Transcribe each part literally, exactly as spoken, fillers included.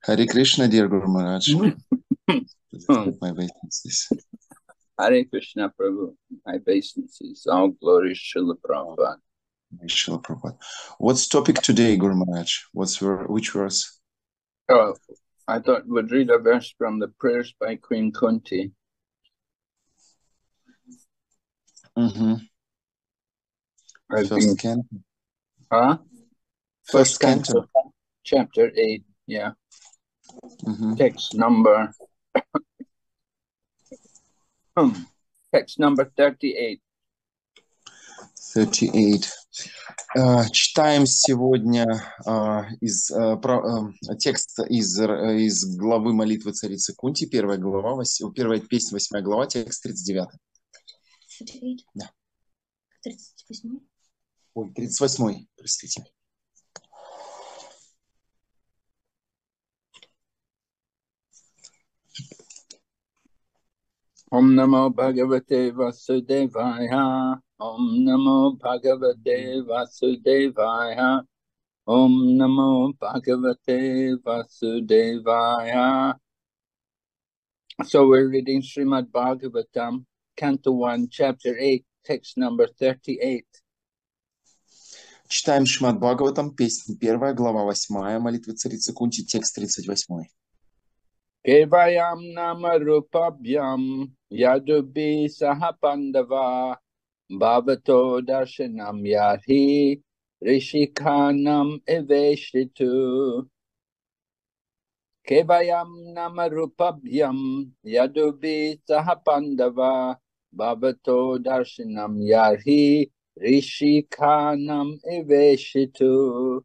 Hare Krishna, dear Guru Maharaj. Hmm. My obeisances. Hare Krishna, Prabhu. My obeisances. All glories Srila Prabhupada. Srila Prabhupada. What's topic today, Guru Maharaj? What's your, which verse? Oh, I thought we'd read a verse from the prayers by Queen Kunti. Mm-hmm. I've First been, canto. huh? First canto. canto, chapter eight, yeah. Mm-hmm. Text number, hmm, text number thirty-eight. thirty-eight. Uh, читаем сегодня uh, из, uh, про, uh, текст из, uh, из главы молитвы царицы Кунти, первая глава, вось, первая песня, восьмая глава, текст тридцать девять. тридцать девять? Да. тридцать восемь? Ой, тридцать восемь, простите. Om Namo Bhagavate Vasudevaya. Om Namo Bhagavate Vasudevaya. Om Namo Bhagavate Vasudevaya. So we're reading Srimad Bhagavatam, Canto one, Chapter eight, text number thirty-eight. Читаем Шримад Бхагаватам, песня первая, глава восьмая, молитвы царицы Кунти, текст тридцать восемь. Kevayam nama rupabhyam yadubi sahapandava bhavato darshanam yahi rishikanam eveshitu. Kevayam nama rupabhyam yadubi sahapandava bhavato darshanam yahi rishikanam eveshitu.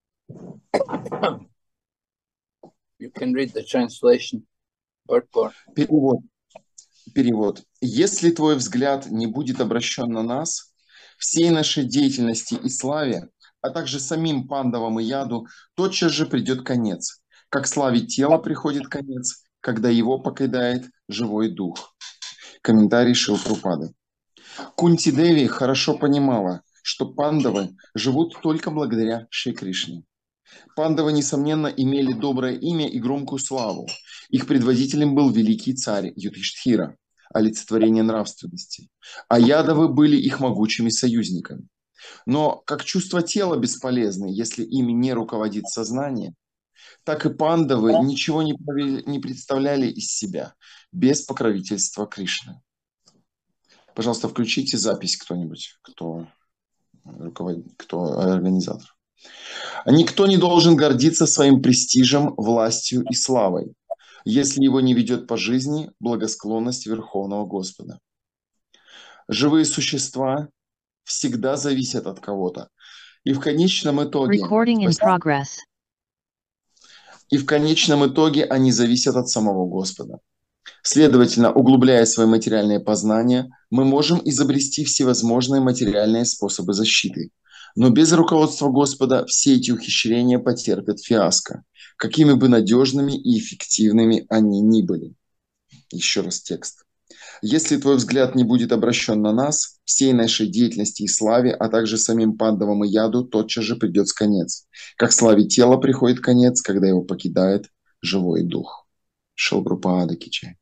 You can read the translation. Перевод. Перевод. Если твой взгляд не будет обращен на нас, всей нашей деятельности и славе, а также самим пандавам и яду, тотчас же придет конец. Как славе тела приходит конец, когда его покидает живой дух. Комментарий Шрилы Прабхупады. Кунти Деви хорошо понимала, что пандавы живут только благодаря Шри Кришне. Пандавы, несомненно, имели доброе имя и громкую славу. Их предводителем был великий царь Юдхиштхира, олицетворение нравственности. А ядавы были их могучими союзниками. Но как чувство тела бесполезны, если ими не руководит сознание, так и пандавы ничего не, не представляли из себя без покровительства Кришны. Пожалуйста, включите запись кто-нибудь, кто, руководит, кто организатор. Никто не должен гордиться своим престижем, властью и славой, если его не ведет по жизни благосклонность Верховного Господа. Живые существа всегда зависят от кого-то. И в конечном итоге... И в конечном итоге они зависят от самого Господа. Следовательно, углубляя свои материальные познания, мы можем изобрести всевозможные материальные способы защиты. Но без руководства Господа все эти ухищрения потерпят фиаско, какими бы надежными и эффективными они ни были. Еще раз текст. Если твой взгляд не будет обращен на нас, всей нашей деятельности и славе, а также самим пандавам и яду, тотчас же придет конец. Как славе тела приходит конец, когда его покидает живой дух. Шрила Прабхупада ки джай.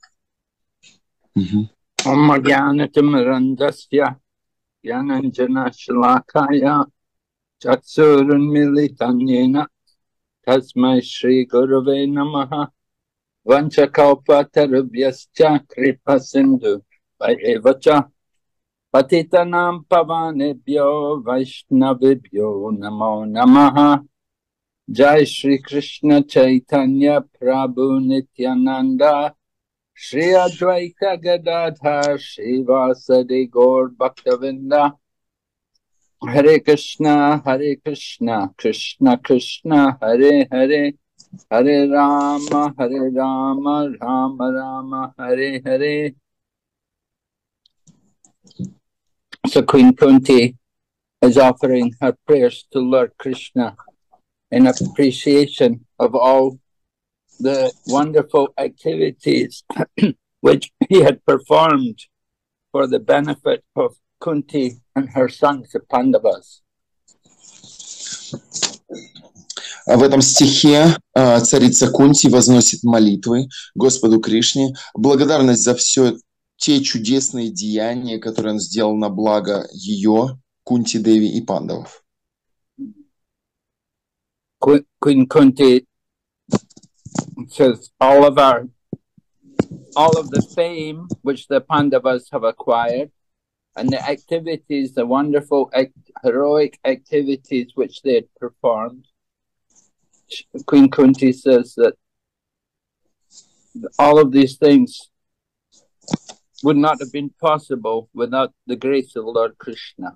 Chatsurunmilitanyena tasmai Shri Gurave Namaha Vanchakalpatarubhyascha Kripa Sindhu Vaevacha Patitanam Pavanebhyo Vaishnavibhyo Namo Namaha Jai Shri Krishna Chaitanya Prabhu Nityananda Shri Advaita Gadadhar Srivasadi Gaur Bhaktavinda Hare Krishna, Hare Krishna, Krishna Krishna, Hare Hare, Hare Rama, Hare Rama, Rama Rama, Hare Hare. So Queen Kunti is offering her prayers to Lord Krishna in appreciation of all the wonderful activities which he had performed for the benefit of Kunti and her sons, the Pandavas. В этом стихе э, царица Кунти возносит молитвы Господу Кришне, благодарность за все те чудесные деяния, которые он сделал на благо ее, Кунти Деви и пандавов. Queen, Queen Kunti says all of our, all of the fame which the Pandavas have acquired, and the activities, the wonderful act, heroic activities which they had performed. Queen Kunti says that all of these things would not have been possible without the grace of Lord Krishna.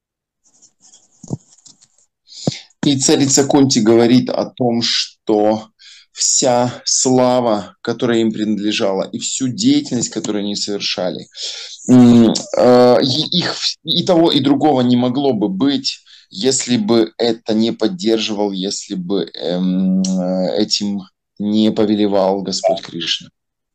И царица Кунти говорит о том, что вся слава, которая им принадлежала, и всю деятельность, которую они совершали, их и того, и другого не могло бы быть, если бы это не поддерживал, если бы этим не повелевал Господь Кришна.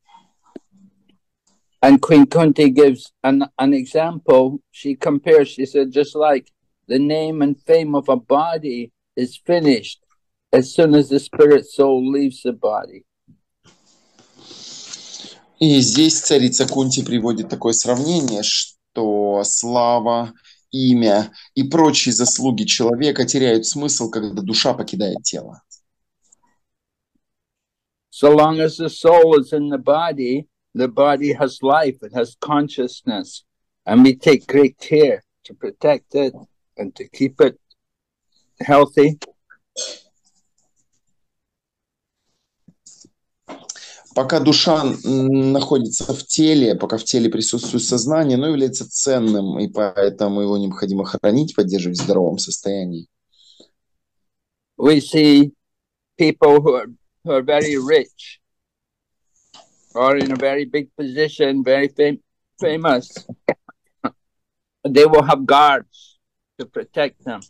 And Queen Kunti gives an, an example. She compares, she said, just like the name and fame of a body is finished as soon as the spirit soul leaves the body. И здесь царица Кунти приводит такое сравнение, что слава, имя и прочие заслуги человека теряют смысл, когда душа покидает тело. So long as the soul is in the body, the body has life, it has consciousness, and we take great care to protect it and to keep it healthy. Пока душа находится в теле, пока в теле присутствует сознание, оно является ценным, и поэтому его необходимо хранить, поддерживать в здоровом состоянии. We see people who are, who are very rich or in a very big position, very fam famous. They will have guards to protect them.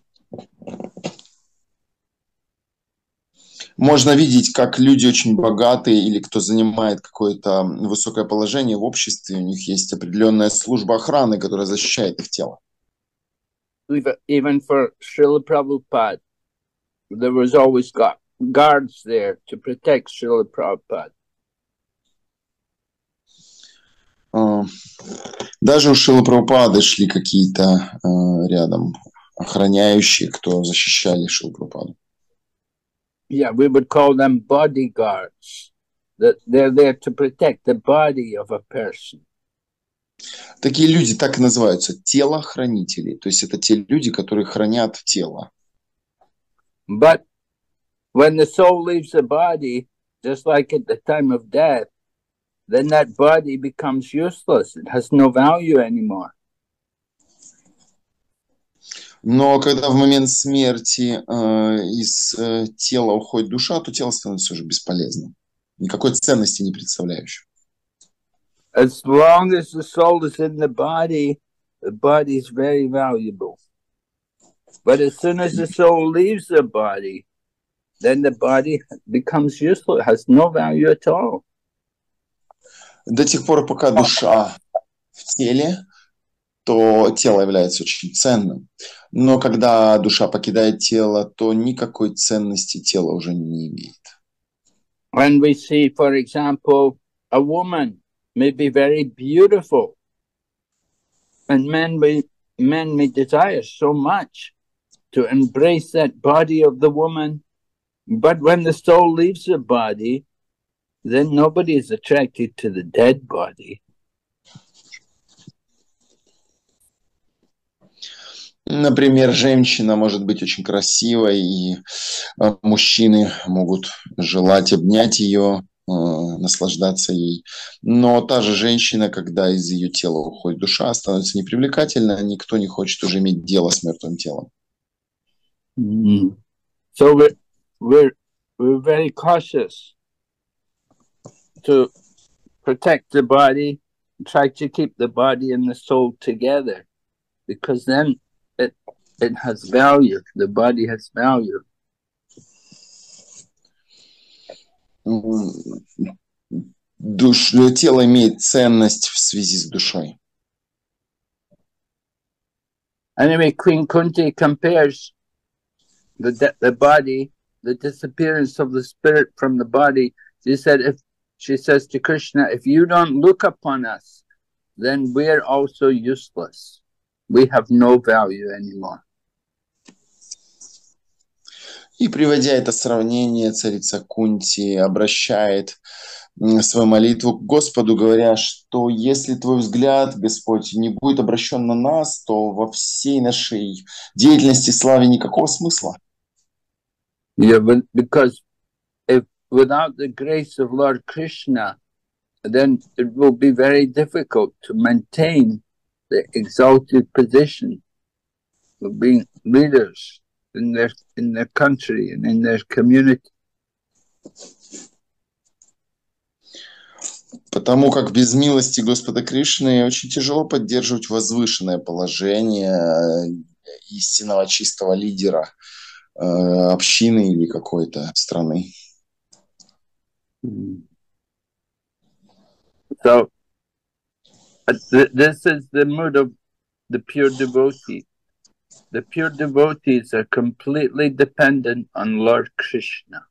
Можно видеть, как люди очень богатые или кто занимает какое-то высокое положение в обществе, у них есть определенная служба охраны, которая защищает их тело. Even for Srila Prabhupada, there was always guards there to protect Srila Prabhupada. Даже у Шрилы Прабхупады шли какие-то рядом охраняющие, кто защищали Шрилу Прабхупаду. Yeah, we would call them bodyguards. That they're there to protect the body of a person. Такие люди так и называются, телохранители. То есть это те люди, которые хранят тело. But when the soul leaves the body, just like at the time of death, then that body becomes useless. It has no value anymore. Но когда в момент смерти э, из э, тела уходит душа, то тело становится уже бесполезным. Никакой ценности не представляющим. As long as the soul is in the body, the body is very valuable. But as soon as the soul leaves the body, then the body becomes useless, has no value at all. До тех пор, пока душа в теле, то тело является очень ценным. Но когда душа покидает тело, то никакой ценности тело уже не имеет. When we see, for example, a woman may be very beautiful, and men may, men may desire so much to embrace that body of the woman, but when the soul leaves the body, then nobody is attracted to the dead body. Например, женщина может быть очень красивой, и мужчины могут желать обнять ее, наслаждаться ей. Но та же женщина, когда из ее тела уходит душа, становится непривлекательной, никто не хочет уже иметь дело с мертвым телом. Mm-hmm. So we're, we're, we're very cautious to protect the body, try to keep the body and the soul together, because then it it has value. The body has value. Душ, тело имеет ценность в связи с душой. Anyway, Queen Kunti compares the the body the disappearance of the spirit from the body, she said, if she says to Krishna, if you don't look upon us, then we're also useless. We have no value anymore. И, приводя это сравнение, царица Кунти обращает свою молитву к Господу, говоря, что если твой взгляд, Господь, не будет обращен на нас, то во всей нашей деятельности славе никакого смысла. Yeah, but because if without the grace of Lord Krishna, then it will be very difficult to maintain the exalted position of being leaders in their in their country and in their community. Потому как без милости Господа Кришны очень тяжело поддерживать возвышенное положение истинного чистого лидера э, общины или какой-то страны. So th this is the mood of the pure devotee. The pure devotees are completely dependent on Lord Krishna.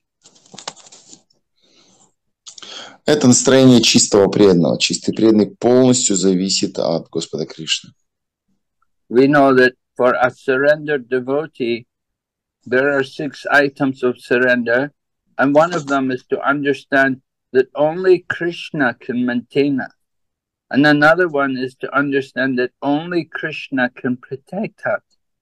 Это настроение чистого преданного. Чистый преданный полностью зависит от Господа Кришны. We know that for a surrendered devotee, there are six items of surrender, and one of them is to understand that only Krishna can maintain us. And another one is to understand that only Krishna can protect us.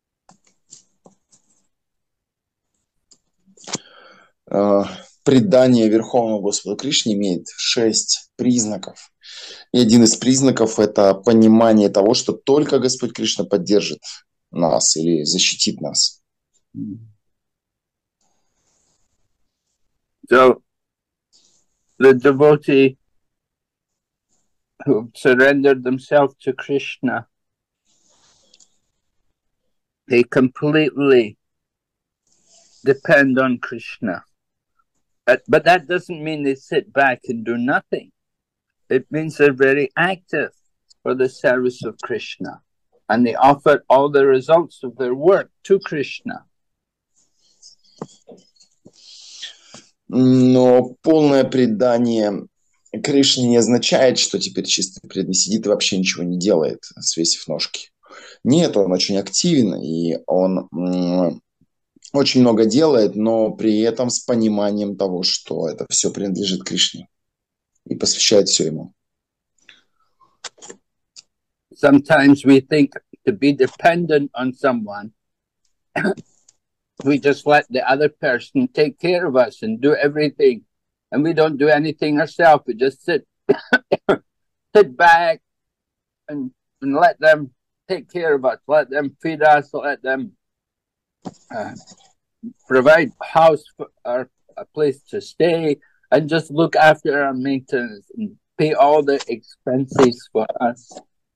Uh, предание Верховному Господу Кришне имеет шесть признаков. И один из признаков – это понимание того, что только Господь Кришна поддержит нас или защитит нас. So, the devotee who surrendered themselves to Krishna, they completely depend on Krishna. But, but that doesn't mean they sit back and do nothing. It means they're very active for the service of Krishna. And they offer all the results of their work to Krishna. Но полное предание Кришне не означает, что теперь чистый преданный сидит и вообще ничего не делает, свесив ножки. Нет, он очень активен, и он м- очень много делает, но при этом с пониманием того, что это все принадлежит Кришне, и посвящает все ему. Sometimes we think to be dependent on someone, we just let the other person take care of us and do everything. And we don't do anything ourselves. We just sit sit back and, and let them take care of us. Let them feed us. Let them uh, provide house for our, a place to stay, and just look after our maintenance and pay all the expenses for us.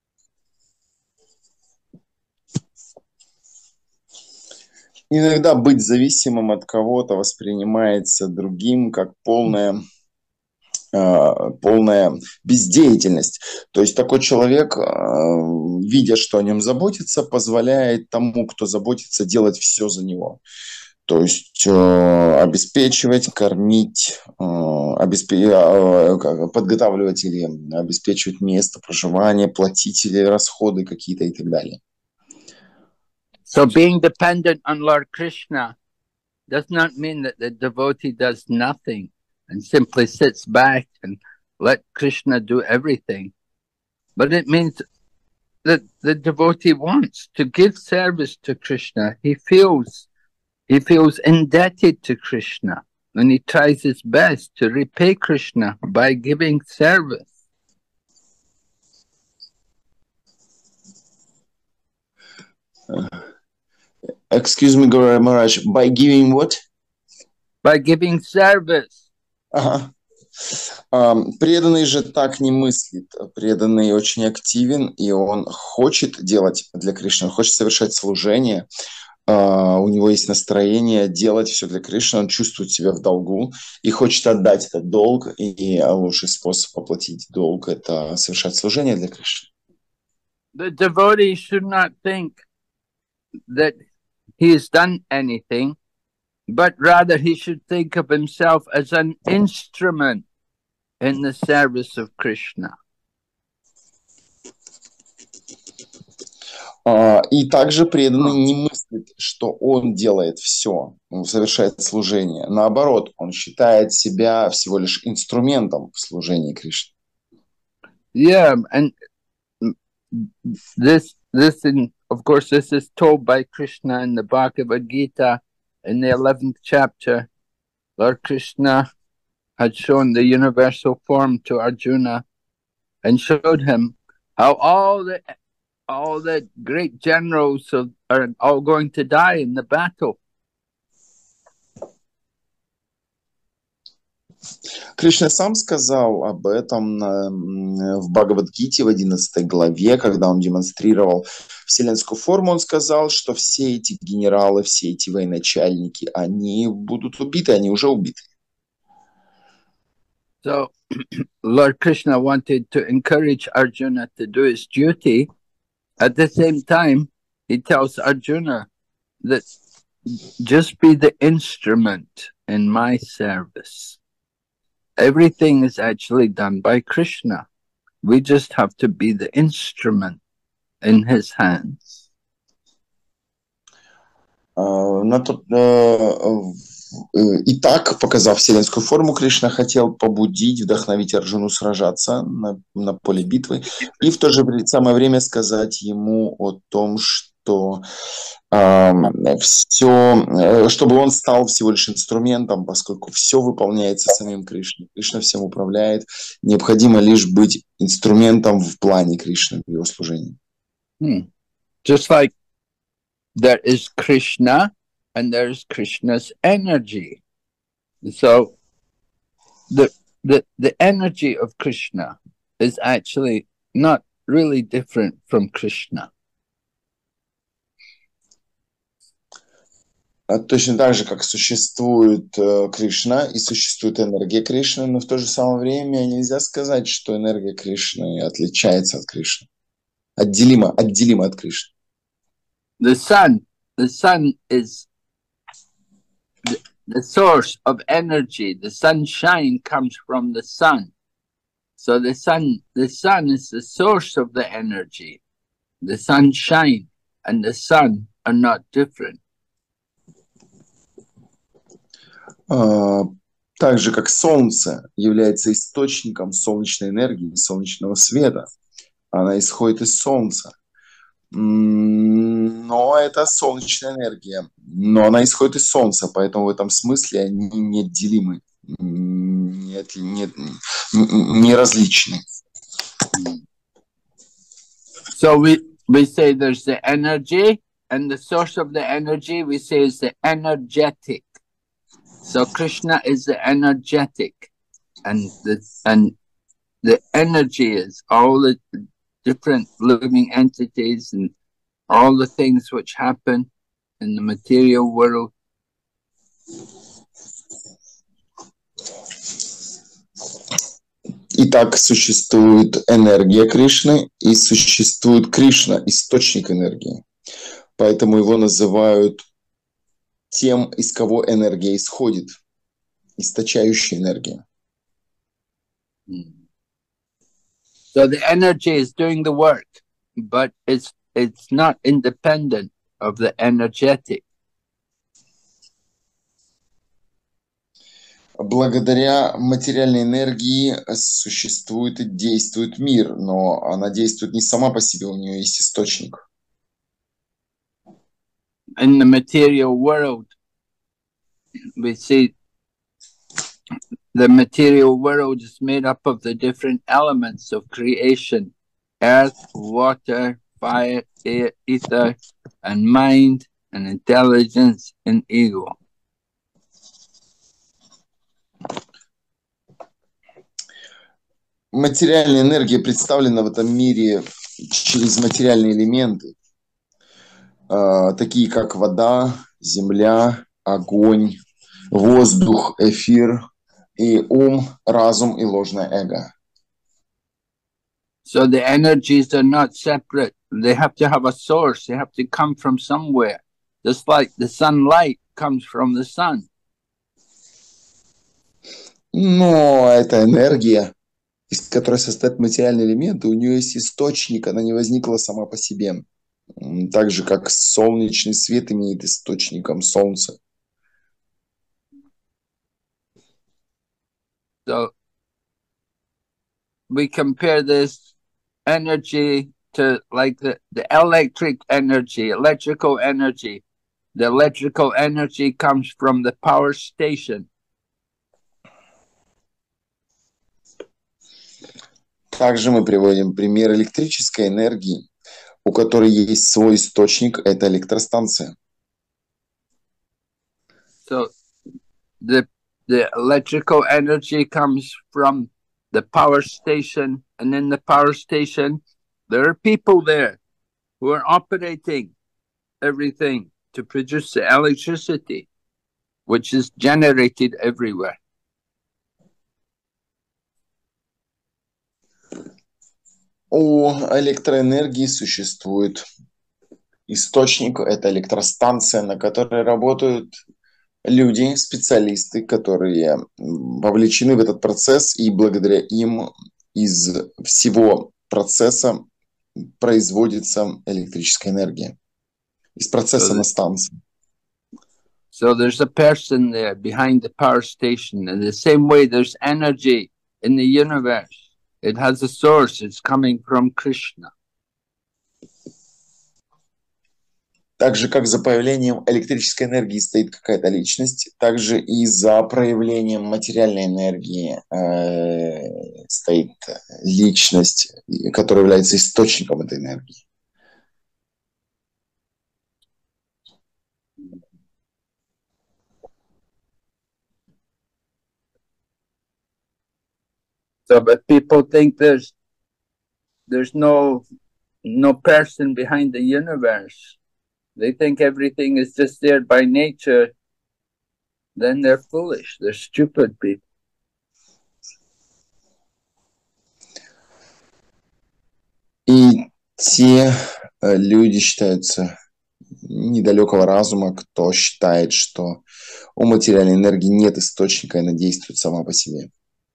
Иногда быть зависимым от кого-то воспринимается другим как полная, э, полная бездеятельность. То есть такой человек, э, видя, что о нем заботится, позволяет тому, кто заботится, делать все за него. То есть э, обеспечивать, кормить, э, обеспе- э, подготавливать или обеспечивать место проживания, платить или расходы какие-то и так далее. So being dependent on Lord Krishna does not mean that the devotee does nothing and simply sits back and let Krishna do everything. But it means that the devotee wants to give service to Krishna. He feels he feels indebted to Krishna, and he tries his best to repay Krishna by giving service. Excuse me, Gaura Maharaj, by giving what? By giving service. Ага. А, преданный же так не мыслит. Преданный очень активен, и он хочет делать для Кришны, он хочет совершать служение. А, у него есть настроение делать все для Кришны, он чувствует себя в долгу и хочет отдать этот долг. И лучший способ оплатить долг – это совершать служение для Кришны. The devotee should not think that he has done anything but rather he should think of himself as an instrument in the service of Krishna. И также преданный не мыслит, что он делает все, он совершает служение. Наоборот, он считает себя всего лишь инструментом в служении Кришне. Yeah, and this, this, in, of course, this is told by Krishna in the Bhagavad Gita in the eleventh chapter. Lord Krishna had shown the universal form to Arjuna and showed him how all the all the great generals of, are all going to die in the battle. Кришна сам сказал об этом в Бхагавад-гите в одиннадцатой главе, когда он демонстрировал вселенскую форму. Он сказал, что все эти генералы, все эти военачальники, они будут убиты, они уже убиты. So, Lord Krishna wanted to encourage Arjuna to do his duty. At the same time, he tells Arjuna that just be the instrument in my service. Everything is actually done by Krishna. We just have to be the instrument in his hands. Итак, показав вселенскую форму, Кришна хотел побудить, вдохновить Арджуну сражаться на, на поле битвы и в то же самое время сказать ему о том, что э, все, чтобы он стал всего лишь инструментом, поскольку все выполняется самим Кришной. Кришна всем управляет. Необходимо лишь быть инструментом в плане Кришны, в его служении. Hmm. Just like there is Krishna, and there's Krishna's energy. So the, the, the energy of Krishna is actually not really different from Krishna. Точно так же, как существует Кришна и существует энергия Кришны, но в то же самое время нельзя сказать, что энергия Кришны отличается от Кришны. Отделима, отделима от Кришны. The sun, the sun is The, the source of energy. The sunshine comes from the sun. So the sun, the sun is the source of the energy. The sunshine and the sun are not different. Так же, как Солнце является источником солнечной энергии, солнечного света, она исходит из Солнца. Но это солнечная энергия, но она исходит из Солнца, поэтому в этом смысле они неотделимы, не, не, не различны. So we, we say there's the energy, and the source of the energy we say is the energetic. So Krishna is the energetic, and the, and the energy is all the different living entities and all the things which happen in the material world. Итак, существует энергия Кришны и существует Кришна, источник энергии. Поэтому его называют тем, из кого энергия исходит, источающая энергия. So the energy is doing the work, but it's it's not independent of the energetic. Благодаря материальной энергии существует и действует мир, но она действует не сама по себе, у нее есть источник. In the material world, we see the material world is made up of the different elements of creation: earth, water, fire, air, ether, and mind, and intelligence, and ego. Материальная энергия представлена в этом мире через материальные элементы, такие как вода, земля, огонь, воздух, эфир, и ум, разум и ложное эго. So the energies are not separate. They have to have a source. They have to come from somewhere. Just like the sunlight comes from the sun. Но эта энергия, из которой состоят материальные элементы, у нее есть источник, она не возникла сама по себе. М, Так же, как солнечный свет имеет источником солнце. So we compare this energy to like the, the electric energy, electrical energy. The electrical energy comes from the power station. Также мы приводим пример электрической энергии, у которой есть свой источник, это электростанция. So the the electrical energy comes from the power station, and in the power station there are people there who are operating everything to produce the electricity, which is generated everywhere. У электроэнергии существует источник, это электростанция, на которой работают люди, специалисты, которые м, вовлечены в этот процесс, и благодаря им из всего процесса производится электрическая энергия. Из процесса So на the- станции. So there's a person there behind the power station. In the same way, there's energy in the universe. It has a source. It's coming from Krishna. Так же, как за появлением электрической энергии стоит какая-то личность, также и за проявлением материальной энергии э, стоит личность, которая является источником этой энергии. So, but people think there's there's no no person behind the universe. They think everything is just there by nature. Then they're foolish. They're stupid people. И те э, люди считаются недалекого разума, кто считает, что у материальной энергии нет источника, и она действует сама по себе.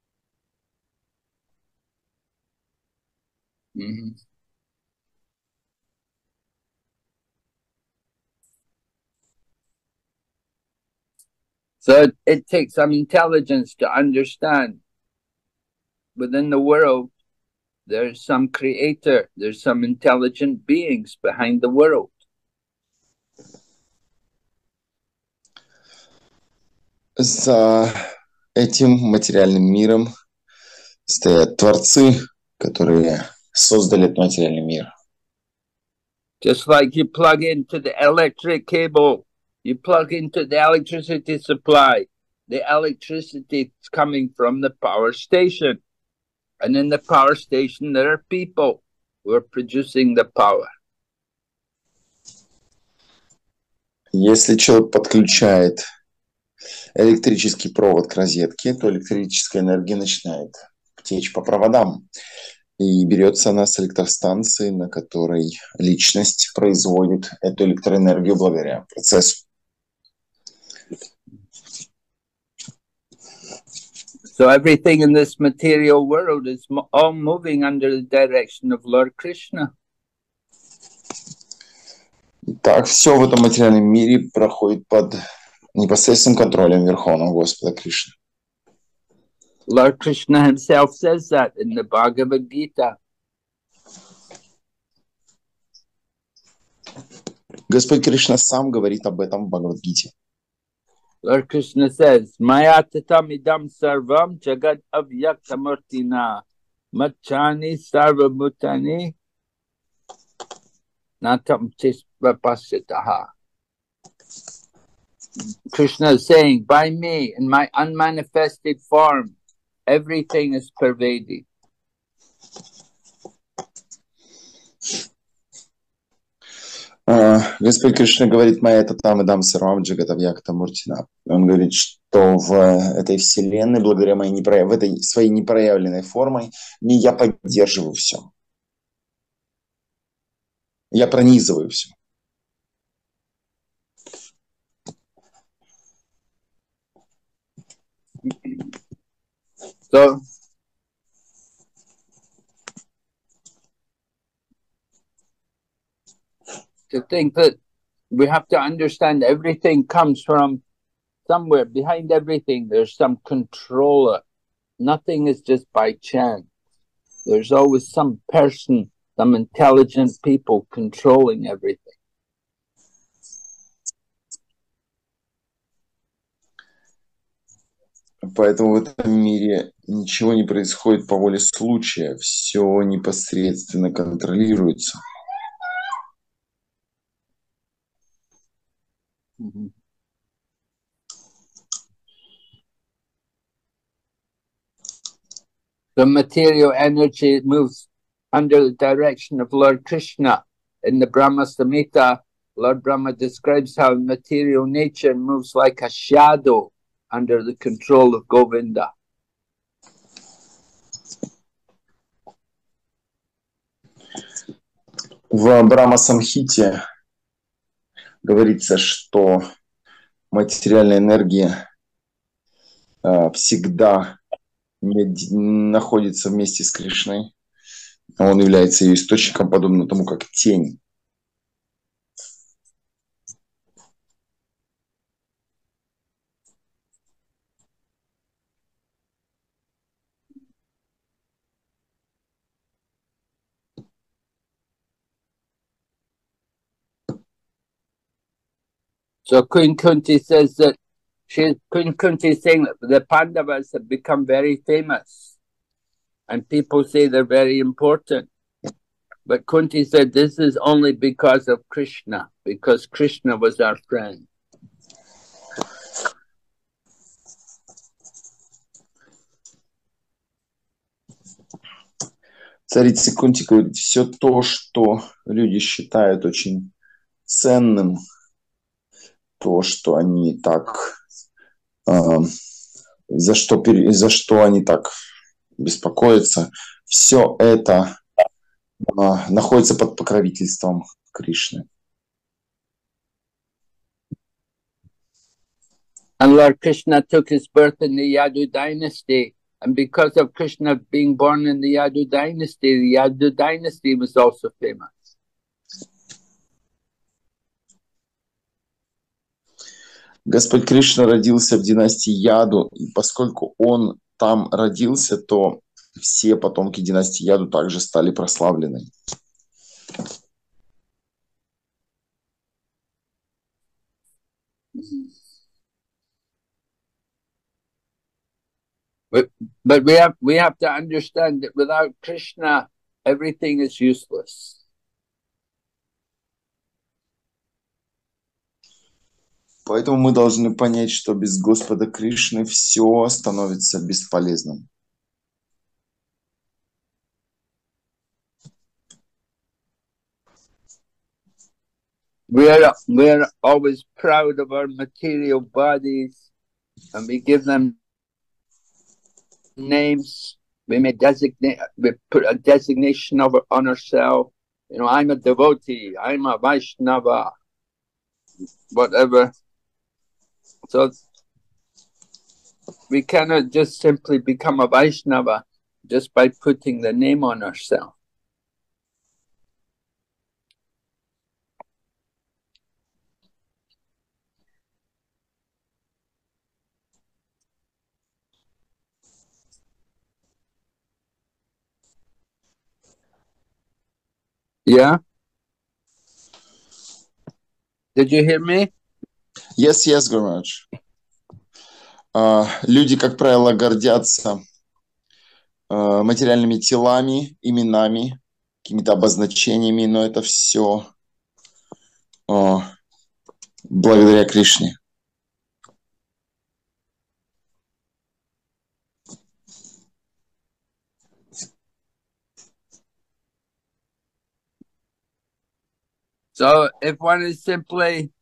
Mhm. So it, it takes some intelligence to understand within the world there's some creator, there's some intelligent beings behind the world. За этим материальным миром стоят творцы, которые создали этот материальный мир. Just like you plug into the electric cable, you plug into the electricity supply, the electricity is coming from the power station. And in the power station, there are people who are producing the power. Если человек подключает электрический провод к розетке, то электрическая энергия начинает течь по проводам. И берется она с электростанции, на которой личность производит эту электроэнергию благодаря процессу. So everything in this material world is mo- all moving under the direction of Lord Krishna. Итак, все в этом материальном мире проходит под непосредственным контролем Верховного Господа Кришны. Lord Krishna himself says that in the Bhagavad Gita. Господь Кришна сам говорит об этом в Бхагавад-гите. Lord Krishna says, Maya tatam idam sarvam jagat avyaktamurtina machani sarvabhutani natam tisvapasitaha. Krishna is saying, by me, in my unmanifested form, everything is pervaded. Господь Кришна говорит, «Майя татам идам сарвам джагатавьякта муртина». Он говорит, что в этой вселенной, благодаря моей непрояв... в этой своей непроявленной формой, не я поддерживаю все. Я пронизываю все. So, to think that we have to understand everything comes from somewhere. Behind everything, there's some controller. Nothing is just by chance. There's always some person, some intelligent people controlling everything. Поэтому в этом мире ничего не происходит по воле случая, все непосредственно контролируется. Mm-hmm. The material energy moves under the direction of Lord Krishna. In the Brahma Samhita, Lord Brahma describes how material nature moves like a shadow under the control of Govinda. В Брахма Самхите говорится, что материальная энергия э, всегда находится вместе с Кришной. Он является ее источником, подобно тому, как тень. So Queen Kunti says that she, Queen Kunti is saying that the Pandavas have become very famous and people say they're very important. But Kunti said this is only because of Krishna, because Krishna was our friend. Царица Кунти говорит, все то, что люди считают очень ценным, то, что они так, э, за что, за что они так беспокоятся, все это э, находится под покровительством Кришны. And Lord Krishna took his birth in the Yadu dynasty, and because of Krishna being born in the Yadu dynasty, the Yadu dynasty was also famous. Господь Кришна родился в династии Яду, и поскольку он там родился, то все потомки династии Яду также стали прославлены. But, but we have we have to understand that without Krishna, everything is useless. Поэтому мы должны понять, что без Господа Кришны все становится бесполезным. We are we are always proud of our material bodies, and we give them names. We may designate, we put a designation of on ourselves. You know, I'm a devotee. I'm a Vaishnava. Whatever. So we cannot just simply become a Vaishnava just by putting the name on ourselves. Yeah? Did you hear me? Yes, yes, Gurumaj. Uh, люди, как правило, гордятся uh, материальными телами, именами, какими-то обозначениями, но это все uh, благодаря Кришне. So if one is simply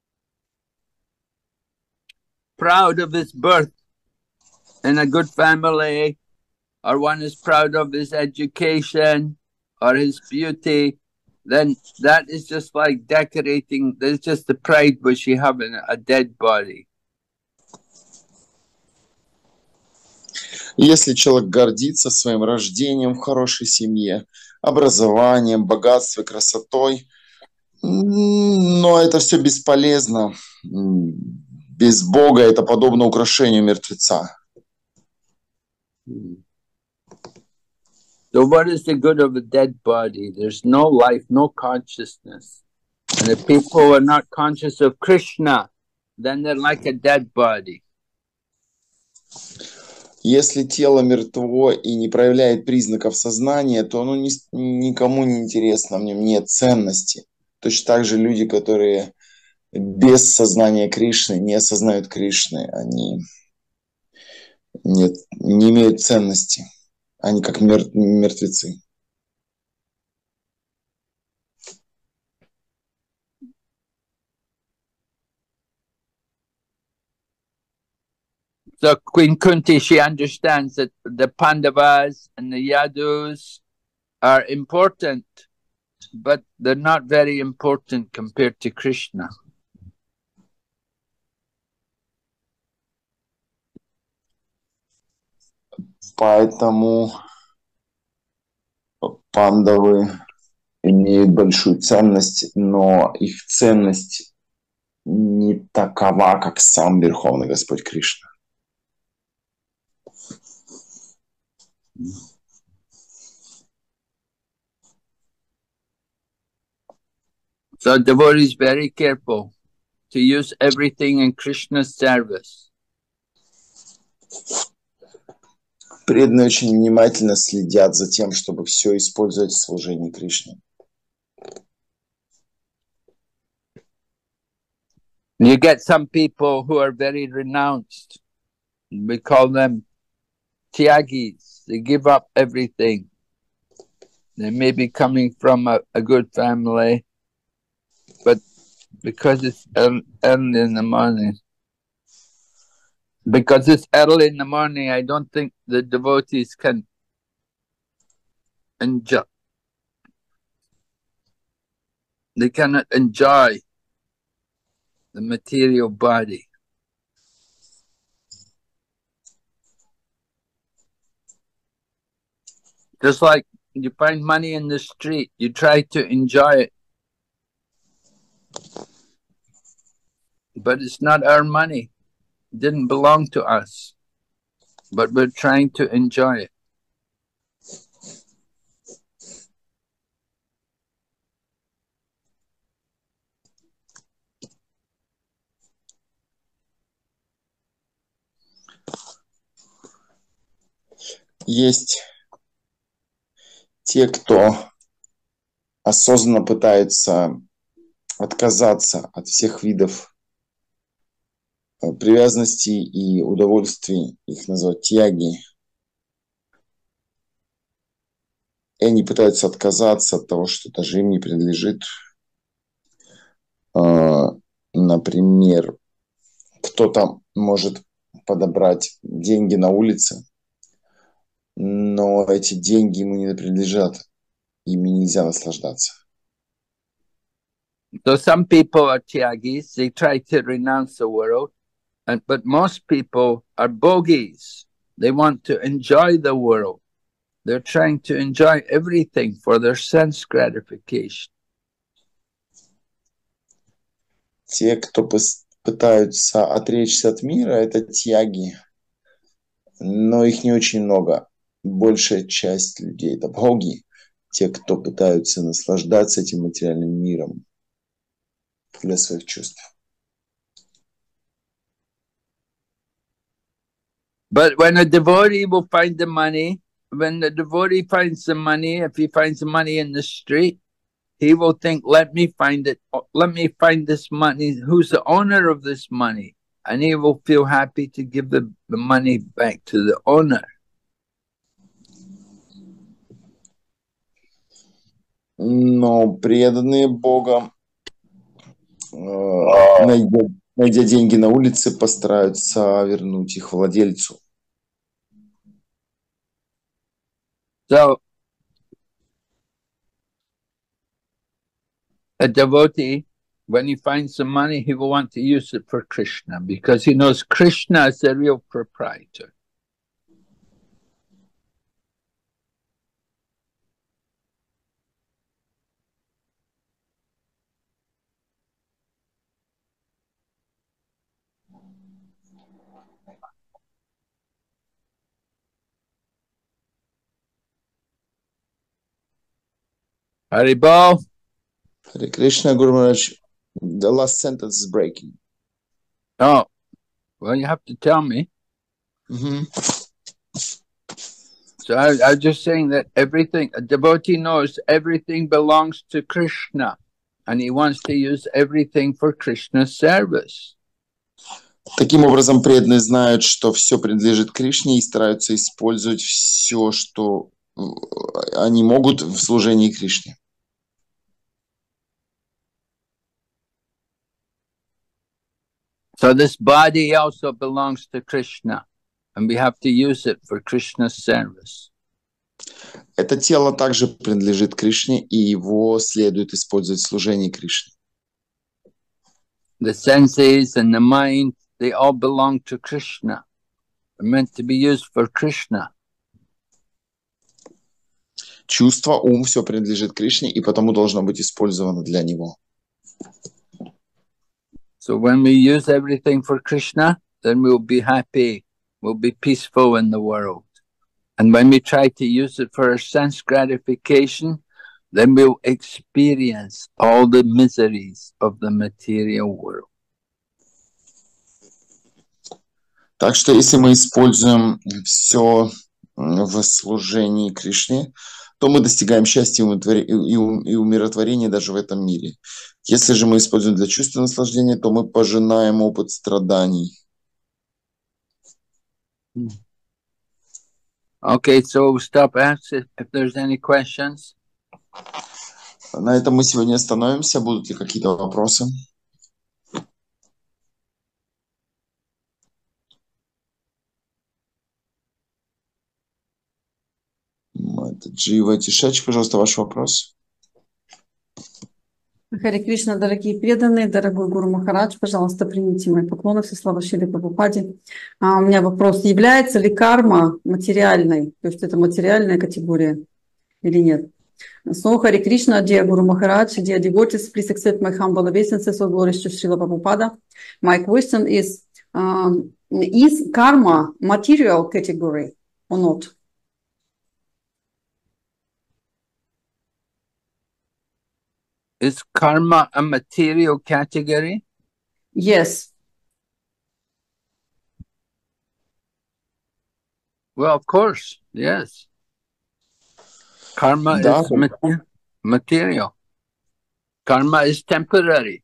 proud of his birth in a good family, or one is proud of his education or his beauty, then that is just like decorating. There's just the pride which you have in a dead body. Поэтому, мы должны понять, что без Господа Кришны все становится бесполезным. Если мы гордимся, если мы гордимся своей Если человек гордится своим рождением в хорошей семье, образованием, богатством, красотой, но это все бесполезно. Без Бога это подобно украшению мертвеца. So what is the good of a dead body? There's no life, no consciousness. And if people are not conscious of Krishna, then they're like a dead body. Если тело мертво и не проявляет признаков сознания, то оно ни, никому не интересно, в нем нет ценности. Точно так же люди, которые без сознания Кришны, не осознают Кришны, они нет, не имеют ценности. Они как мер, мертвецы. So Queen Kunti, she understands that the Pandavas and the Yadus are important, but they're not very important compared to Krishna. Поэтому пандавы имеют большую ценность, но их ценность не такова, как сам Верховный Господь Кришна. So devotee is very careful to use everything in Krishna's service. Преданные очень внимательно следят за тем, чтобы все использовать в служении Кришне. You get some people who are very renounced. We call them tyagis. They give up everything. They may be coming from a, a good family, but because it's early in the morning, because it's early in the morning, I don't think the devotees can enjoy. They cannot enjoy the material body. Just like you find money in the street, you try to enjoy it. But it's not our money. It didn't belong to us. But we're trying to enjoy it. Есть те, кто осознанно пытаются отказаться от всех видов привязанностей и удовольствий, их называют тяги. И они пытаются отказаться от того, что даже им не принадлежит. Например, кто-то может подобрать деньги на улице, но эти деньги ему не принадлежат, ими нельзя наслаждаться. So some people are tyagis, they try to renounce the world, and but most people are bogis. They want to enjoy the world. They're trying to enjoy everything for their sense gratification. Те, кто пытаются отречься от мира, это тяги, но их не очень много. Большая часть людей это боги, те, кто пытаются наслаждаться этим материальным миром для своих чувств. But when a devotee will find the money, when the devotee finds the money, if he finds the money in the street, he will think, let me find it, let me find this money, who's the owner of this money? And he will feel happy to give the, the money back to the owner. Но преданные Бога, найдя, найдя деньги на улице, постараются вернуть их владельцу. So, a devotee, when he finds the money, he will want to use it for Krishna, because he knows Krishna is the real proprietor. Haribol. Hare Krishna, Guru Maharaj. The last sentence is breaking. Oh, well, you have to tell me. Mm-hmm. So I, I was just saying that everything, a devotee knows everything belongs to Krishna, and he wants to use everything for Krishna's service. Таким образом, преданные знают, что все принадлежит Кришне и стараются использовать все, что они могут в служении Кришне. So this body also belongs to Krishna, and we have to use it for Krishna's service. Это тело также принадлежит Кришне, и его следует использовать в служении Кришне. The senses and the mind, they all belong to Krishna. They're meant to be used for Krishna. Чувство, ум, все принадлежит Кришне, и потому должно быть использовано для него. So when we use everything for Krishna, then we'll be happy, we'll be peaceful in the world. And when we try to use it for our sense gratification, then we'll experience all the miseries of the material world. Так что если мы используем все в служении Кришне, то мы достигаем счастья и умиротворения даже в этом мире. Если же мы используем для чувства наслаждения, то мы пожинаем опыт страданий. Okay, so we'll stop asking if there's any questions. На этом мы сегодня остановимся. Будут ли какие-то вопросы? Джива Тишач, пожалуйста, ваш вопрос. Харе Кришна, дорогие преданные, дорогой Гуру Махарадж, пожалуйста, примите мои поклоны, все слава Шриле Прабхупаде. А у меня вопрос, является ли карма материальной, то есть это материальная категория или нет? So, Hare Krishna, dear Guru Maharaj, dear devotees, please accept my humble obeisances, all glories to Srila Prabhupada. My question is, um, is karma material category or not? Is karma a material category? Yes. Well, of course, yes. Karma Да. is mater- material. Karma is temporary.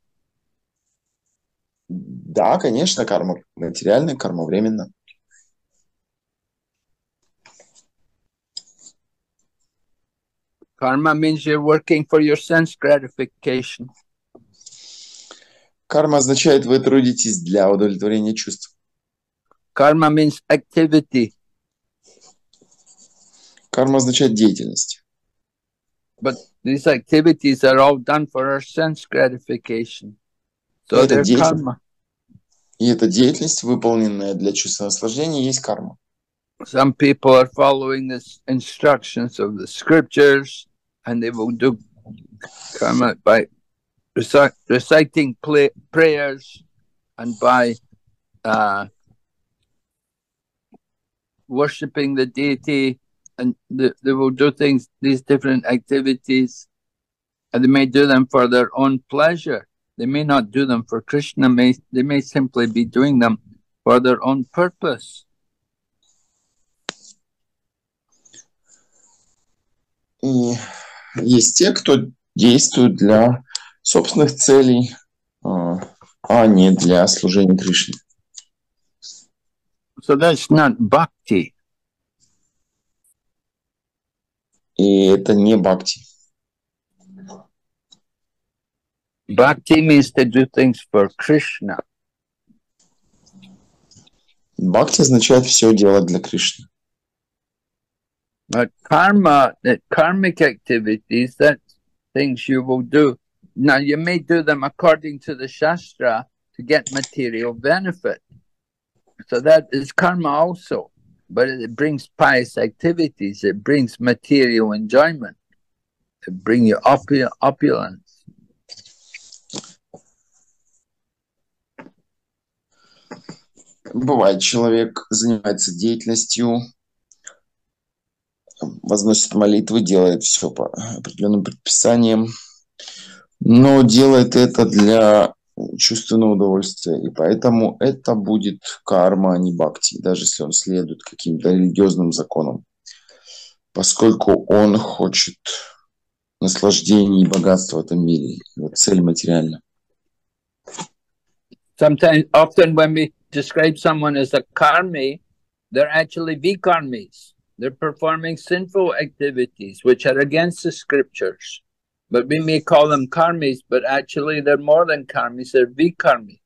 Да, конечно, карма материальная, карма временная. Karma means you're working for your sense gratification. Карма означает, вы трудитесь для удовлетворения чувств. Karma means activity. Карма означает деятельность. But these activities are all done for our sense gratification. So Это they're деятельность. karma. И эта деятельность, выполненная для чувства наслаждения, есть карма. Some people are following the instructions of the scriptures, and they will do karma by reci reciting play prayers and by uh, worshipping the deity, and they, they will do things, these different activities, and they may do them for their own pleasure. They may not do them for Krishna, may, they may simply be doing them for their own purpose. И есть те, кто действует для собственных целей, а не для служения Кришне. So that's not bhakti. И это не бхакти. Bhakti means to do things for Krishna. Бхакти означает все делать для Кришны. But karma, that karmic activities, that's things you will do. Now, you may do them according to the Shastra to get material benefit. So that is karma also. But it brings pious activities. It brings material enjoyment. It brings you opul opulence. Бывает, человек занимается деятельностью возносит молитвы, делает все по определенным предписаниям, но делает это для чувственного удовольствия, и поэтому это будет карма, а не бхакти, даже если он следует каким-то религиозным законам, поскольку он хочет наслаждения и богатства в этом мире. Вот цель материальна. Sometimes, often when we describe someone as a karmi, they're actually vikarmis. They're performing sinful activities which are against the scriptures. But we may call them karmis, but actually they're more than karmis, they're vikarmis.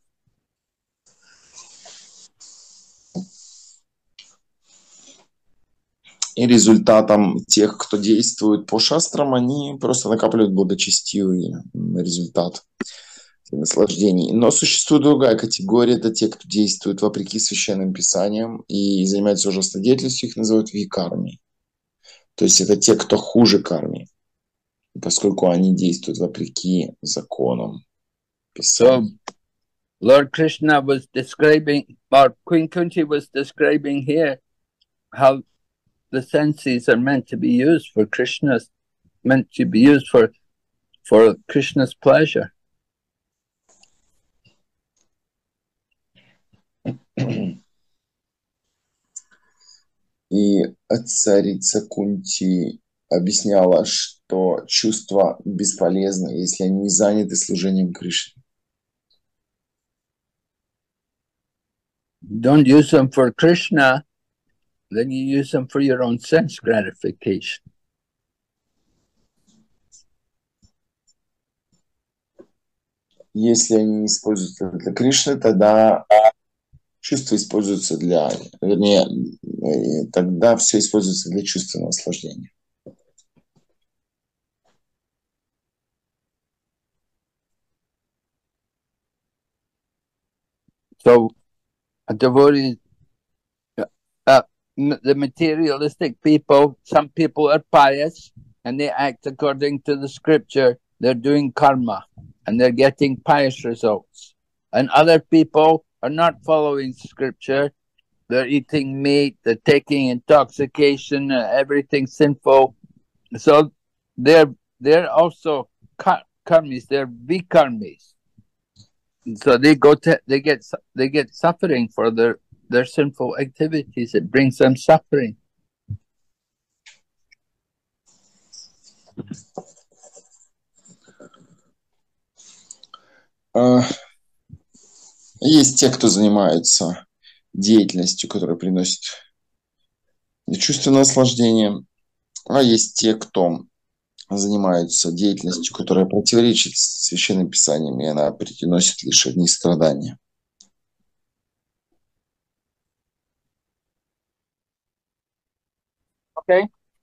И результатом тех, кто действует по шастрам, они просто накапливают благочестивый результат наслаждений. Но существует другая категория, это те, кто действует вопреки священным писаниям и занимается ужасной деятельностью, их называют викарми. То есть это те, кто хуже карми, поскольку они действуют вопреки законам писания. So, Lord Krishna was describing, or Queen Kunti was describing here, how the senses are meant to be used for Krishna's, meant to be used for, for Krishna's pleasure. И царица Кунти объясняла, что чувства бесполезны, если они не заняты служением Кришне. Don't use them for Krishna, then you use them for your own sense gratification. Если они не используются для Кришны, тогда чувства используются для, вернее, тогда все используется для чувственного наслаждения. So, a devotee, uh, the materialistic people, some people are pious and they act according to the scripture. They're doing karma and they're getting pious results. And other people are not following scripture. They're eating meat, they're taking intoxication, uh, everything sinful. So they're they're also karmis, they're vikarmis. So they go to they get they get suffering for their their sinful activities. It brings them suffering. Есть те, кто занимается деятельностью, которая приносит чувственное наслаждение, а есть те, кто занимаются деятельностью, которая противоречит священным писаниям, и она приносит лишь одни страдания. Okay.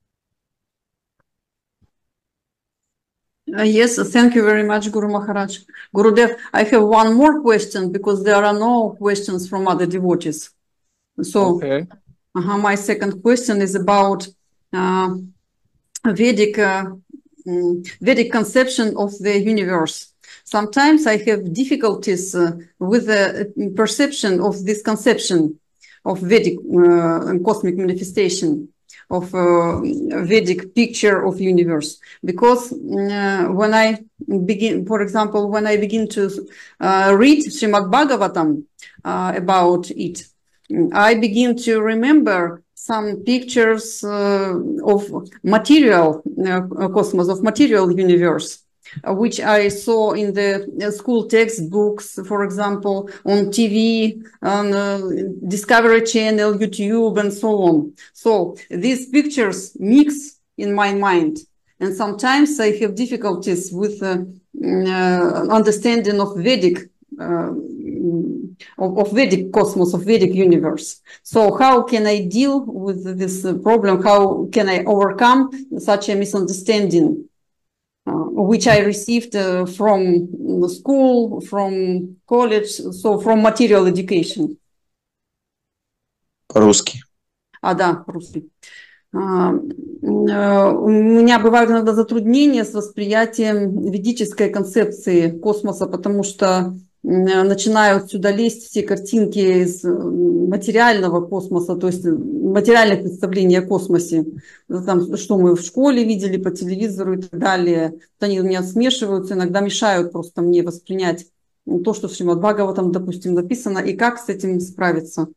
Uh, yes, thank you very much, Guru Maharaj. Gurudev, I have one more question because there are no questions from other devotees. So, Okay. uh, my second question is about uh, Vedic uh, mm, Vedic conception of the universe. Sometimes I have difficulties uh, with the perception of this conception of Vedic uh, cosmic manifestation, of uh, Vedic picture of universe, because uh, when I begin, for example, when I begin to uh, read Srimad Bhagavatam uh, about it, I begin to remember some pictures uh, of material uh, cosmos, of material universe, uh, which I saw in the uh, school textbooks, for example, on T V, on uh, Discovery Channel, YouTube, and so on. So these pictures mix in my mind, and sometimes I have difficulties with uh, uh, understanding of Vedic uh, Of, of Vedic cosmos, of Vedic universe. So how can I deal with this uh, problem? How can I overcome such a misunderstanding, uh, which I received uh, from school, from college, so from material education? По-русски. А, да, по-русски. Uh, uh, у меня бывают иногда затруднения с восприятием ведической концепции космоса, потому что начинают сюда лезть все картинки из материального космоса, то есть материальных представлений о космосе, там, что мы в школе видели по телевизору и так далее. Они у меня смешиваются, иногда мешают просто мне воспринять то, что в Шримад Бхагаватам, допустим, написано, и как с этим справиться.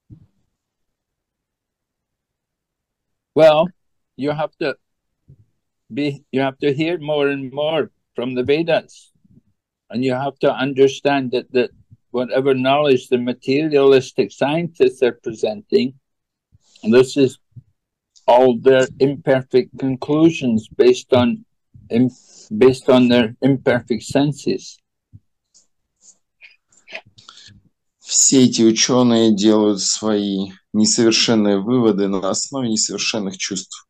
Well, you have to be, you have to hear more and more from the Vedas, and you have to understand that that whatever knowledge the materialistic scientists are presenting, this is all their imperfect conclusions based on based on their imperfect senses. Все эти ученые делают свои несовершенные выводы на основе несовершенных чувств.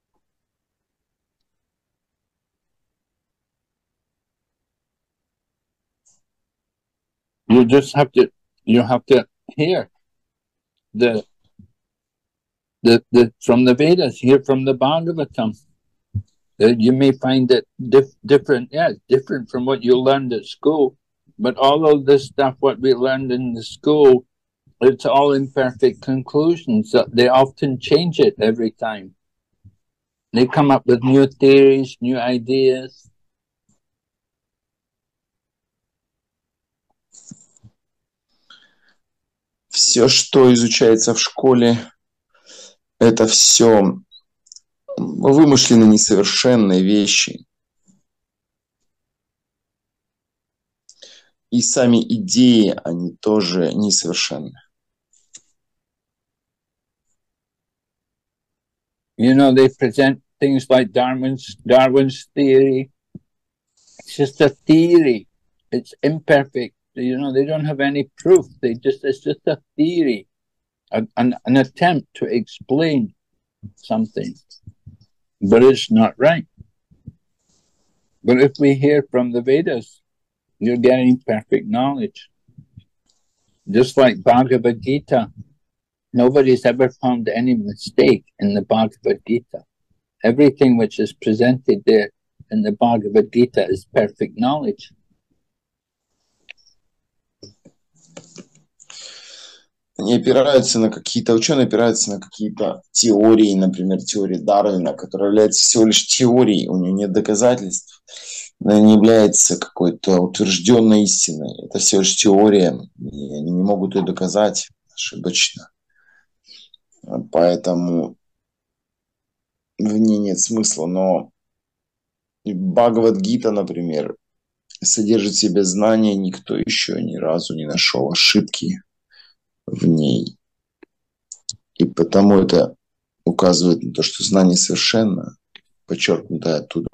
You just have to, you have to hear the, the, the from the Vedas, hear from the Bhagavatam. That you may find it dif different, yeah, different from what you learned at school. But all of this stuff, what we learned in the school, it's all imperfect conclusions. They often change it every time. They come up with new theories, new ideas. Все, что изучается в школе, это все вымышленные несовершенные вещи. И сами идеи, они тоже несовершенны. You know, they present things like Darwin's, Darwin's theory. It's just a theory. It's imperfect. You know, they don't have any proof. They just, it's just a theory, an, an, an attempt to explain something. But it's not right. But if we hear from the Vedas, you're getting perfect knowledge. Just like Bhagavad Gita, nobody's ever found any mistake in the Bhagavad Gita. Everything which is presented there in the Bhagavad Gita is perfect knowledge. Они опираются на какие-то, ученые опираются на какие-то теории, например, теория Дарвина, которая является всего лишь теорией, у нее нет доказательств. Она не является какой-то утвержденной истиной. Это всего лишь теория, и они не могут ее доказать ошибочно. Поэтому в ней нет смысла. Но Бхагавад-гита, например, содержит в себе знания, никто еще ни разу не нашел ошибки в ней. И потому это указывает на то, что знание совершенно, подчеркнутое оттуда.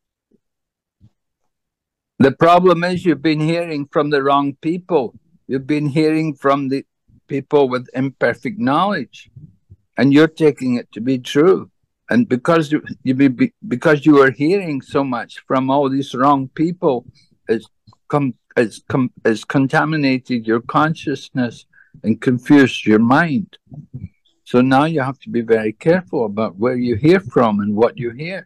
The problem is you've been hearing from the wrong people. You've been hearing from the people with imperfect knowledge, and you're taking it to be true. And because you, you be, because you are hearing so much from all these wrong people, it's come it's come it's contaminated your consciousness and confused your mind. So now you have to be very careful about where you hear from and what you hear.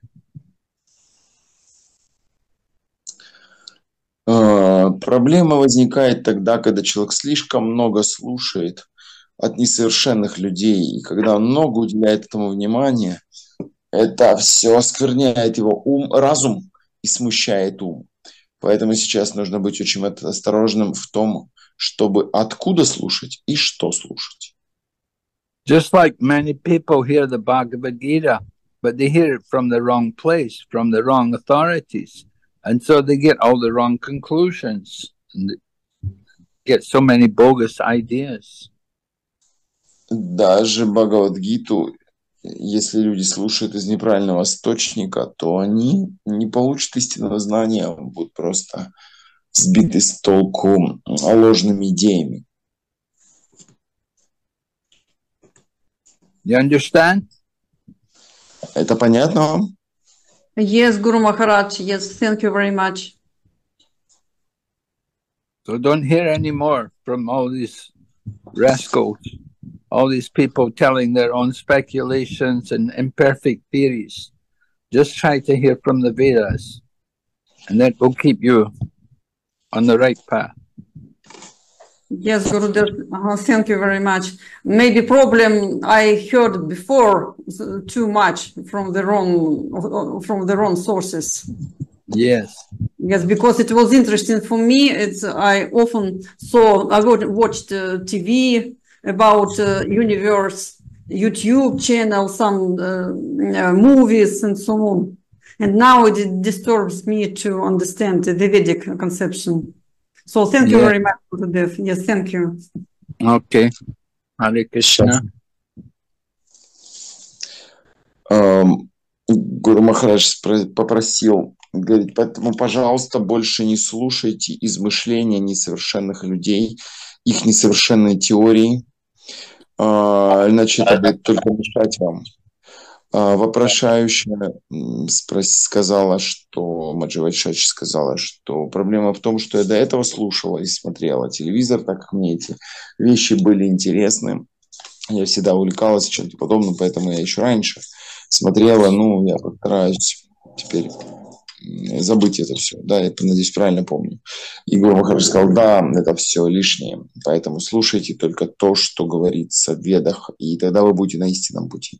Проблема возникает тогда, когда человек слишком много слушает от несовершенных людей, и когда он много уделяет этому внимания, это все оскверняет его ум, разум и смущает ум. Поэтому сейчас нужно быть очень осторожным в том, чтобы откуда слушать и что слушать. Just like many people hear the Bhagavad Gita, but they hear it from the wrong place, from the wrong authorities. And so they get all the wrong conclusions and get so many bogus ideas. Даже Бхагавад-гиту, если люди слушают из неправильного источника, то они не получат истинного знания, будут просто сбиты с толку ложными идеями. You understand? Это понятно вам? Yes, Guru Maharaj. Yes, thank you very much. So don't hear any more from all these rascals, all these people telling their own speculations and imperfect theories. Just try to hear from the Vedas, and that will keep you on the right path. Yes, Gurudev, uh, thank you very much. Maybe problem I heard before too much from the wrong from the wrong sources. Yes. Yes, because it was interesting for me. It's I often saw I watched uh, T V about uh, universe, YouTube channel, some uh, uh, movies and so on. And now it disturbs me to understand the Vedic conception. So thank you Yeah. very much, Gurudev. Yes, thank you. Okay. Hare Krishna. Эм, Гуру Махарадж спро- попросил, говорит, поэтому, пожалуйста, больше не слушайте измышления несовершенных людей, их несовершенные теории, а, иначе это будет только мешать вам. А, Вопрошающая м, спрос- сказала, что Маджи Вайшачи сказала, что проблема в том, что я до этого слушала и смотрела телевизор, так как мне эти вещи были интересны. Я всегда увлекалась чем-то подобным, поэтому я еще раньше смотрела. Ну, я постараюсь теперь м, забыть это все. Да, я надеюсь, правильно помню. И Гуру Махарадж сказал, да, это все лишнее, поэтому слушайте только то, что говорится в Ведах, и тогда вы будете на истинном пути.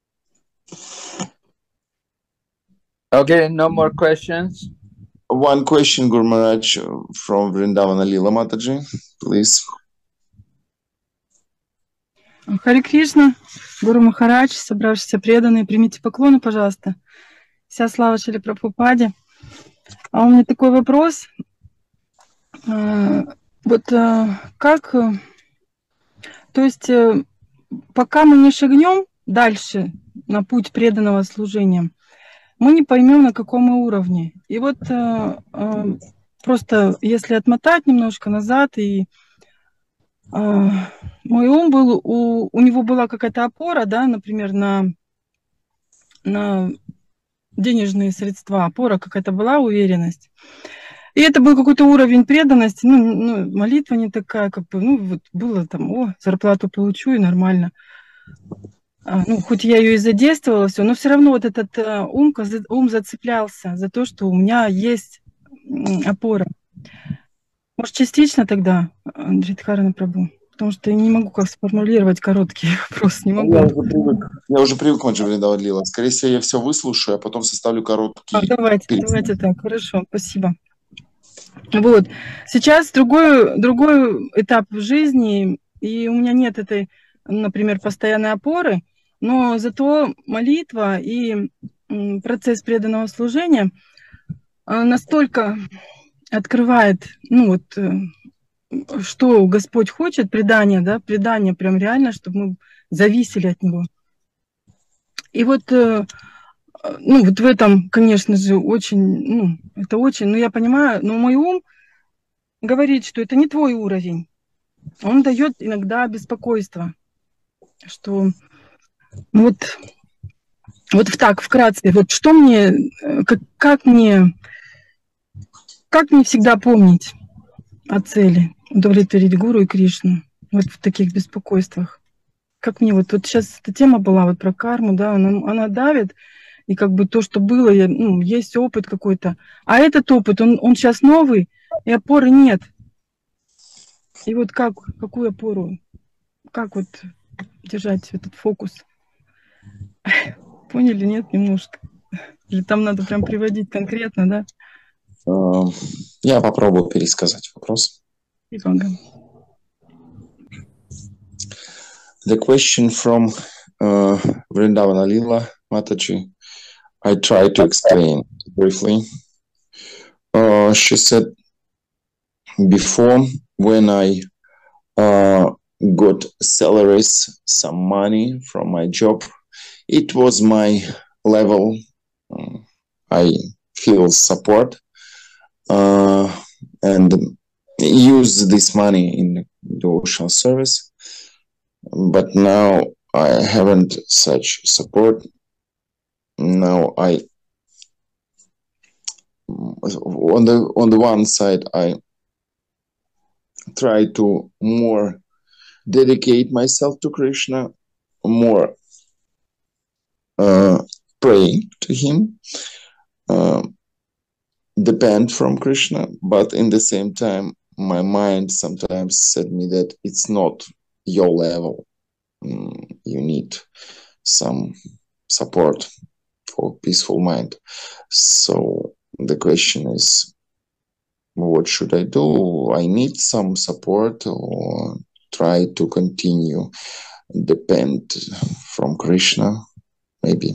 Okay, no more questions. One question, Guru Maharaj, from Vrindavana Lila Mataji, please. Харе Кришна, Гуру Махарадж, собравшиеся преданные, примите поклоны, пожалуйста. Вся слава Шриле Прабхупаде. А у меня такой вопрос. А, Вот а, как... э, То есть, э, пока мы не шагнем дальше на путь преданного служения, мы не поймем, на каком мы уровне. И вот э, э, просто если отмотать немножко назад, и э, мой ум был, у, у него была какая-то опора, да, например, на, на денежные средства, опора какая-то была, уверенность. И это был какой-то уровень преданности, ну, ну, молитва не такая, как бы, ну, вот было там, о, зарплату получу, и нормально. А, ну, хоть я ее и задействовала, все, но все равно вот этот э, ум, каза- ум зацеплялся за то, что у меня есть м, опора. Может, частично тогда, Андрей Дхарана Прабhu? Потому что я не могу как сформулировать короткий вопрос, не могу. Я уже привык, я уже привык, Маджи Вриндавана Лила. Скорее всего, я все выслушаю, а потом составлю А, короткий давайте, перед. давайте так, хорошо, спасибо. Вот. Сейчас другой, другой этап в жизни, и у меня нет этой, например, постоянной опоры, но зато молитва и м, процесс преданного служения а, настолько открывает, ну вот, э, что Господь хочет, предание, да, предание прям реально, чтобы мы зависели от Него. И вот, э, э, ну вот в этом, конечно же, очень, ну, это очень, ну я понимаю, но мой ум говорит, что это не твой уровень. Он дает иногда беспокойство, что ну вот, вот в так, вкратце, вот что мне, э, как, как мне, как мне всегда помнить о цели, удовлетворить Гуру и Кришну, вот в таких беспокойствах. Как мне вот, вот сейчас эта тема была вот про карму, да, она, она давит, и как бы то, что было, я, ну, есть опыт какой-то, а этот опыт, он, он сейчас новый, и опоры нет. И вот как, какую опору, как вот держать этот фокус? Поняли, нет, немножко? Или там надо прям приводить конкретно, да? Э, Я попробую пересказать вопрос. И Бога. The question from uh, Vrindavana Lila Mataji, I try to explain briefly. Uh, she said, before, when I uh, got salaries, some money from my job, it was my level. Uh, I feel support uh, and use this money in devotional service. But now I haven't such support. Now I, on the on the one side, I try to more dedicate myself to Krishna, more uh, pray to Him, uh, depend from Krishna, but in the same time, my mind sometimes said me that it's not your level. Mm, you need some support for peaceful mind. So the question is, what should I do? I need some support or try to continue depend from Krishna, maybe.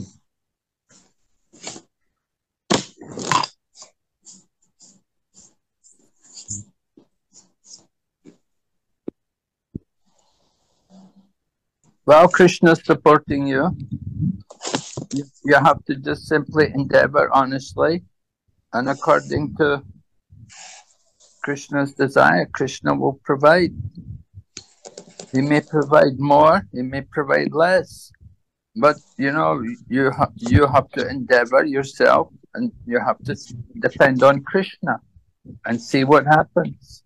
While Krishna is supporting you, you you have to just simply endeavor honestly and according to Krishna's desire. Krishna will provide. He may provide more, he may provide less, but you know, you ha you have to endeavor yourself and you have to depend on Krishna and see what happens.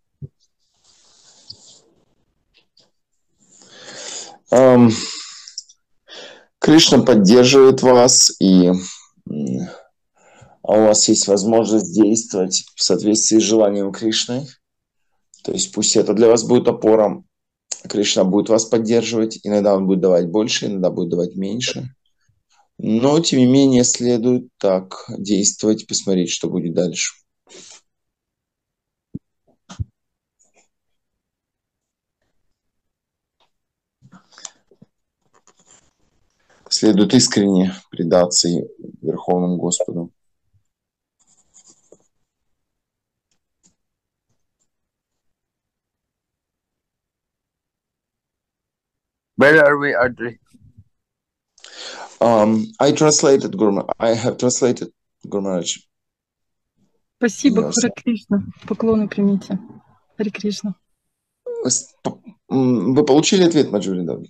Um, Кришна поддерживает вас, и а у вас есть возможность действовать в соответствии с желанием Кришны. То есть пусть это для вас будет опором. Кришна будет вас поддерживать. Иногда он будет давать больше, иногда будет давать меньше. Но, тем не менее, следует так действовать, посмотреть, что будет дальше. Следует искренне предаться Верховному Господу. Where are we, Audrey? Um, I translated, Guru, I have translated, Guru Maharaj. Спасибо, Yes. Харе Кришна. Поклоны примите. Харе Кришна. Вы получили ответ, Маджури, да?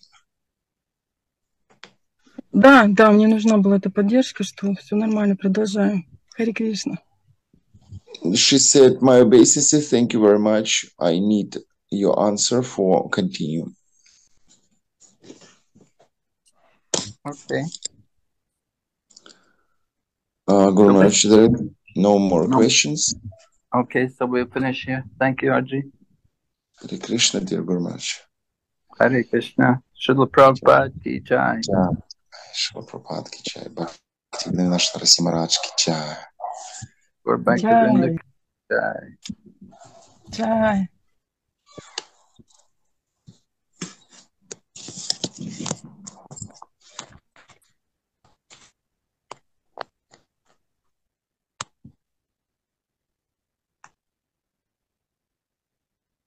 Да, да, мне нужна была эта поддержка, что все нормально, продолжаем. Харе Кришна. She said, my obeisance, thank you very much. I need your answer for continue. Okay. Uh, Guru Maharaj, there are no more No. questions. Okay, so we'll finish here. Thank you, Audrey. Hare Krishna, dear Guru Maharaj. Hare Krishna. Srila Prabhupada ki jai. Шила Прабхупад ки чай, Бхактивinoda наш Нараси Махарадж ки чай. We're back to Jai. the jai. Jai.